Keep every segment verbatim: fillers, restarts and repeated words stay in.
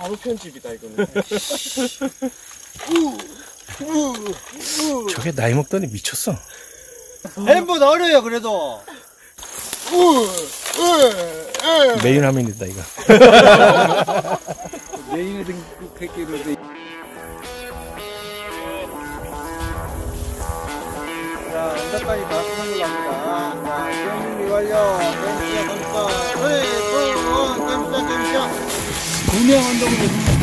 바로 편집이다 이거는. 저게 나이 먹더니 미쳤어. 햄버거 어려요 그래도. 메인 화면이다 이거. 메인에 등극했기로. 자, 언덕까지 다 수정을 합니다. 자, 시험 준비 완료. 깜짝 깜짝. 어이, 또, 깜짝 깜짝. 분명 언덕으로.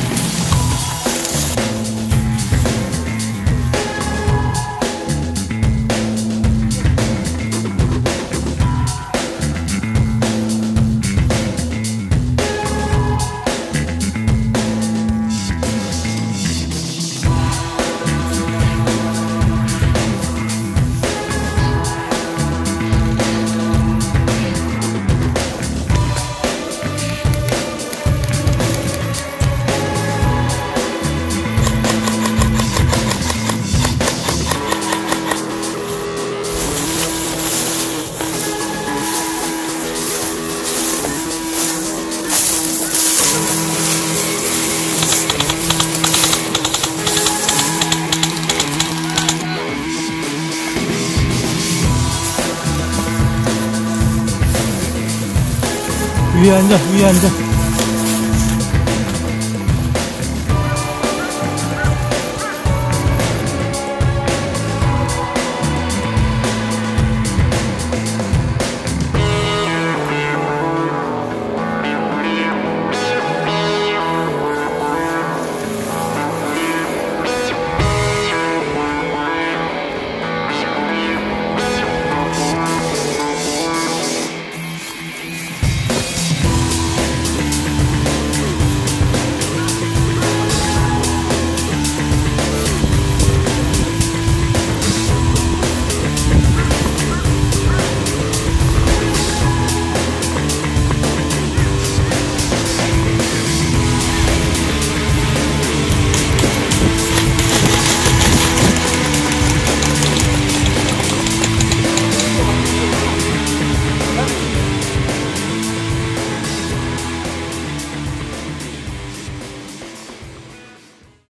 위에 앉아, 위에 앉아.